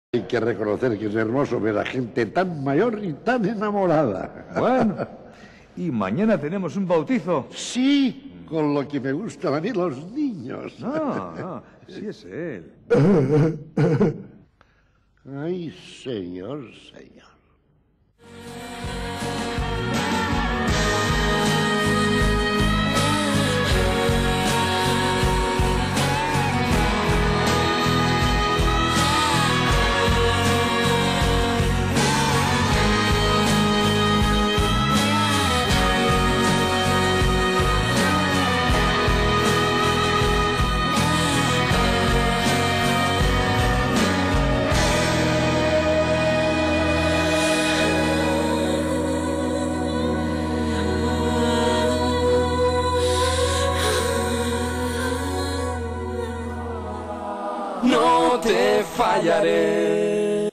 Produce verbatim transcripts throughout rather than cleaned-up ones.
Hay que reconocer que es hermoso ver a gente tan mayor y tan enamorada. Bueno, y mañana tenemos un bautizo. Sí, con lo que me gustan a mí los niños. No, no, sí es él. Ay, señor, señor. No te fallaré.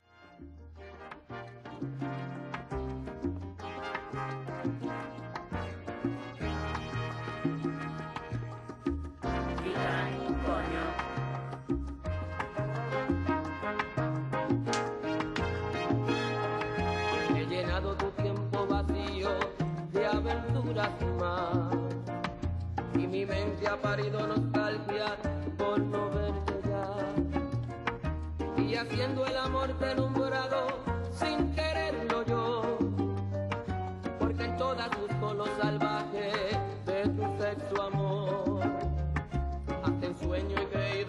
He llenado tu tiempo vacío de aventuras más y mi mente ha parido nostalgia por no verte ya, y haciendo el amor te he nombrado sin quererlo yo, porque en todas busco lo salvaje de tu sexo amor, hasta en sueño he creído.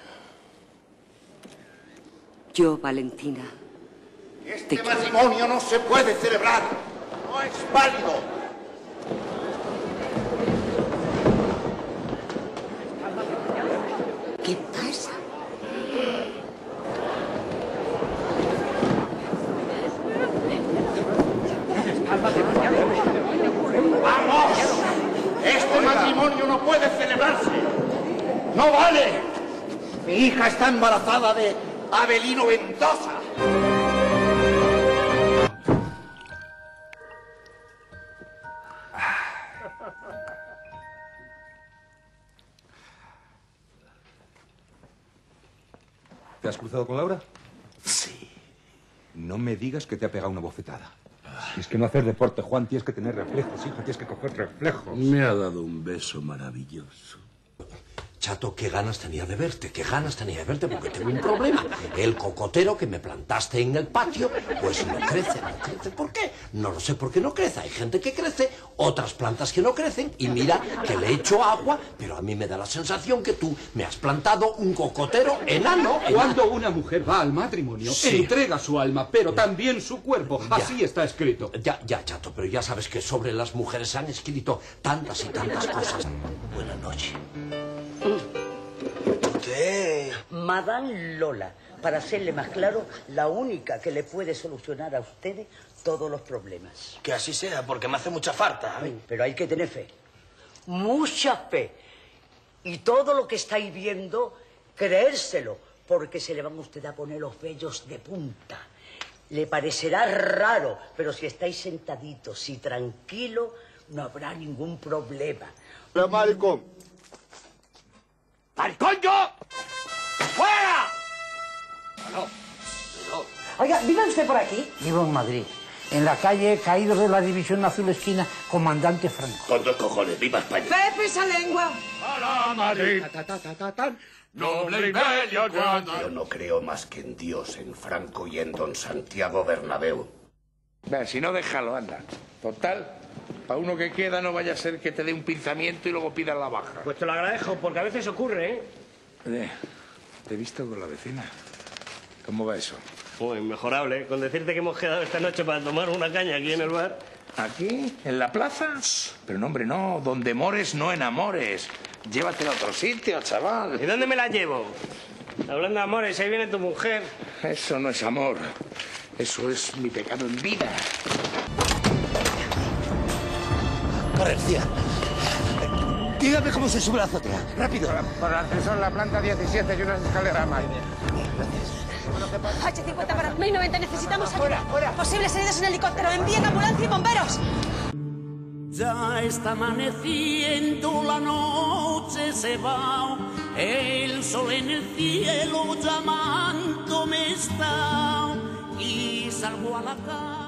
Yo, Valentina, Este matrimonio no se puede celebrar. No es válido. ¿qué pasa? ¡Vamos! Este matrimonio no puede celebrarse. ¡No vale! Mi hija está embarazada de Abelino Ventosa. ¿Te has cruzado con Laura? Sí. No me digas que te ha pegado una bofetada. Si es que no hacer deporte, Juan, tienes que tener reflejos, hija, tienes que coger reflejos. Me ha dado un beso maravilloso. Chato, qué ganas tenía de verte, qué ganas tenía de verte, porque tengo un problema. El cocotero que me plantaste en el patio, pues no crece, no crece. ¿Por qué? No lo sé por qué no crece. Hay gente que crece, otras plantas que no crecen, y mira que le echo agua, pero a mí me da la sensación que tú me has plantado un cocotero enano. Cuando enano. una mujer va al matrimonio, Sí. entrega su alma, pero también su cuerpo. Ya. Así está escrito. Ya, ya, Chato, pero ya sabes que sobre las mujeres han escrito tantas y tantas cosas. Buenas noches. ¿Usted? Madame Lola, para serle más claro, la única que le puede solucionar a ustedes todos los problemas. Que así sea, porque me hace mucha falta. Sí, pero hay que tener fe. Mucha fe. Y todo lo que estáis viendo, creérselo, porque se le van a usted a poner los vellos de punta. Le parecerá raro, pero si estáis sentaditos y tranquilos, no habrá ningún problema. ¡Hola, maricón! ¡Maricón yo! ¡Fuera! No, no. Oiga, ¿vive usted por aquí? Vivo en Madrid, en la calle Caídos de la División Azul esquina Comandante Franco. Con dos cojones, viva España. ¡Pepe esa lengua! ¡Para Madrid! ¡Noble y medio grande! Yo no creo más que en Dios, en Franco y en don Santiago Bernabéu. Ve, si no, déjalo, anda. Total, para uno que queda no vaya a ser que te dé un pinzamiento y luego pidas la baja. Pues te lo agradezco, porque a veces ocurre, ¿eh? Oye, te he visto con la vecina. ¿Cómo va eso? Pues inmejorable. Con decirte que hemos quedado esta noche para tomar una caña aquí en el bar. ¿Aquí? ¿En la plaza? Pero no, hombre, no. Donde mores, no enamores. Llévatela a otro sitio, chaval. ¿Y dónde me la llevo? Hablando de amores, ahí viene tu mujer. Eso no es amor. Eso es mi pecado en vida. García, dígame cómo se sube la azotea. Rápido. Por el ascensor, la planta diecisiete y unas escaleras más. hache cincuenta para mil noventa, necesitamos fuera, fuera. Posibles heridos en helicóptero, envíen ambulancia y bomberos. Ya está amaneciendo, la noche se va, el sol en el cielo llamándome está. salgo a la calle.